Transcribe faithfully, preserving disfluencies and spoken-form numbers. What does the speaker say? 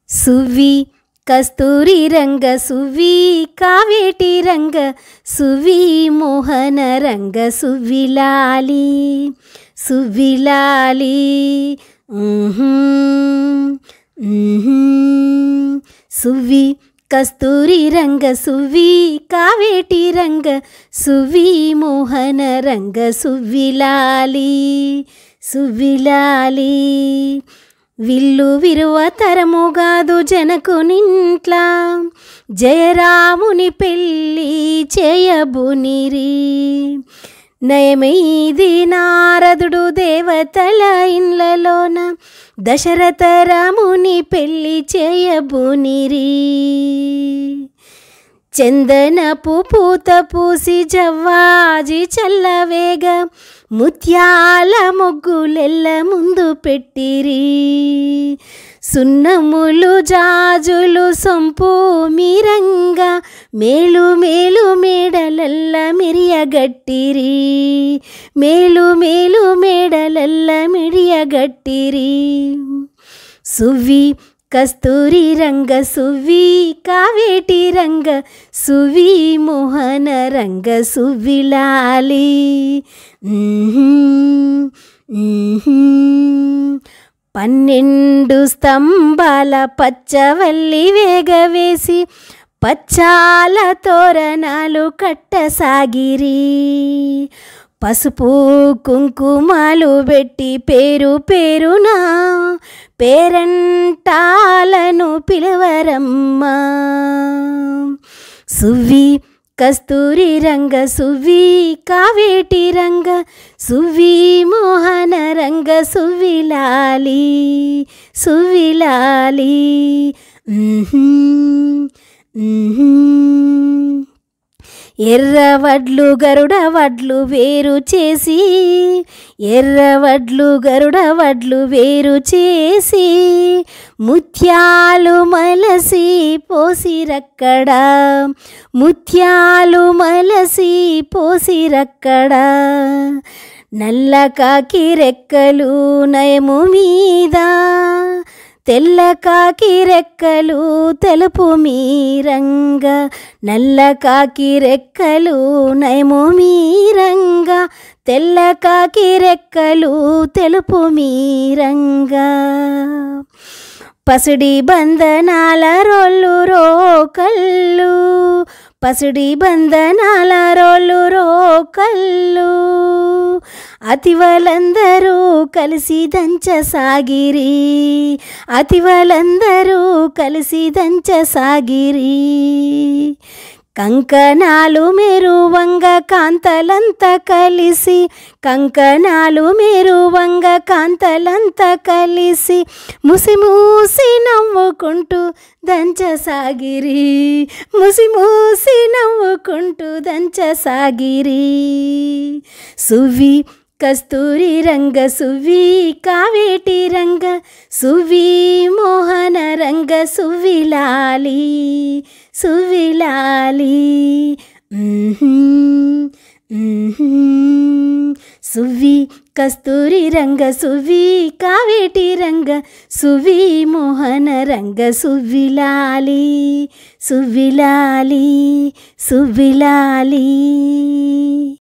సువ్వి కస్తూరి రంగ సువ్వి కావేటి రంగ సువ్వి మోహన రంగ సువ్విలాలి సువ్విలాలి సువ్వి కస్తూరి రంగ సువ్వి కావేటి రంగ సువ్వి మోహన రంగ సువ్విలాలి సువ్విలాలి విల్లు విరువ తరముగాదు జనకునింట్ల జయరాముని పెళ్ళి చేయబునిరి నయమైది నారదుడు దేవతల ఇండ్లలోన దశరథ రాముని పెళ్ళి చేయబునిరి చందనపు పూత పూసి జవ్వాజి చల్లవేగ ముత్యాల మొగ్గులెల్ల ముందు పెట్టిరి సున్నములు జాజులు సొంపు మీరంగా మేలు మేలు మేడలల్ల మిరియగట్టిరి మేలు మేలు మేడలల్ల మిరియగట్టిరి సువ్వి కస్తూరి రంగ సువ్వి కావేటి రంగ సువ్వి మోహన రంగ సువ్విలాలి పన్నెండు స్తంభాల పచ్చవల్లి వేగవేసి పచ్చాల తోరణాలు కట్టసాగిరి పసుపు కుంకుమాలు పెట్టి పేరు పేరునా పేరంటాలను పిలవరమ్మా సువ్వి కస్తూరి రంగ సువ్వి కావేటి రంగ సువ్వి మోహన రంగ సువ్విలాలి సువ్విలాలి ఎర్రవడ్లు గరుడ వడ్లు వేరు చేసి ఎర్రవడ్లు గరుడ వడ్లు వేరు చేసి ముత్యాలు మలసి పోసిరక్కడ ముత్యాలు మలసి పోసిరక్కడ నల్ల కాకి రెక్కలు నయము మీద తెల్ల కాకి రెక్కలు తెలుపు మీరంగ నల్ల కాకి రెక్కలు నయము మీరంగ తెల్ల కాకి రెక్కలు తెలుపు మీరంగ పసిడి బంధనాల రోళ్ళు రోకళ్ళు పసిడి బంధనాల రోళ్ళు రోకళ్ళు అతివలందరూ కలిసి దంచసాగిరి అతివలందరూ కలిసి దంచసాగిరి కంకణాలు మెరువంగ కాంతలంతా కలిసి కంకణాలు మెరువంగ కాంతలంతా కలిసి ముసి మూసి నవ్వుకుంటూ దంచసాగిరి ముసి మూసి నవ్వుకుంటూ దంచసాగిరి సువ్వి కస్తూరి రంగ సువ్వి కావేటి రంగ సువ్వి మోహన రంగ సువ్విలాలి సువ్విలాలి సువ్వి కస్తూరి రంగ సువ్వి కావేటి రంగ సువ్వి మోహన రంగ సువ్విలాలి సువ్విలాలి సువ్విలాలి